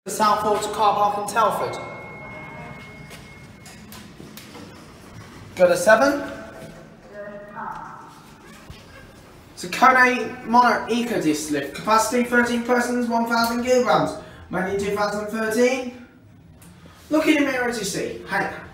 Southport car park in Telford. Go to 7. So Kone Monarch Eco Disc Lift. Capacity 13 persons, 1,000 kilograms. Made in 2013. Look in the mirror to see. Hey.